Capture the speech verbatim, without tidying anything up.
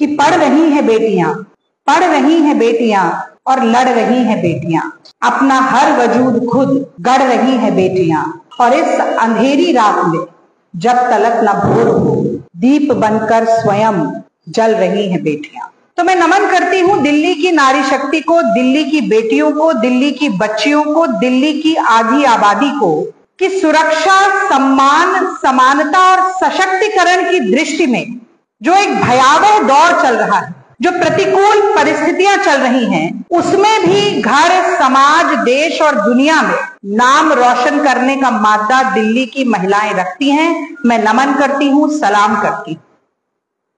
कि पढ़ रही हैं बेटियां, पढ़ रही हैं बेटियां और लड़ रही हैं बेटियां, अपना हर वजूद खुद गढ़ रही हैं बेटियां, और इस अंधेरी रात में जब तलक न भोर हो दीप बनकर स्वयं जल रही हैं बेटियां। तो मैं नमन करती हूँ दिल्ली की नारी शक्ति को, दिल्ली की बेटियों को, दिल्ली की बच्चियों को, दिल्ली की आधी आबादी को, कि सुरक्षा, सम्मान, समानता और सशक्तिकरण की दृष्टि में जो एक भयावह दौर चल रहा है, जो प्रतिकूल परिस्थितियां चल रही हैं, उसमें भी घर, समाज, देश और दुनिया में नाम रोशन करने का मादा दिल्ली की महिलाएं रखती हैं। मैं नमन करती हूँ, सलाम करती हूँ।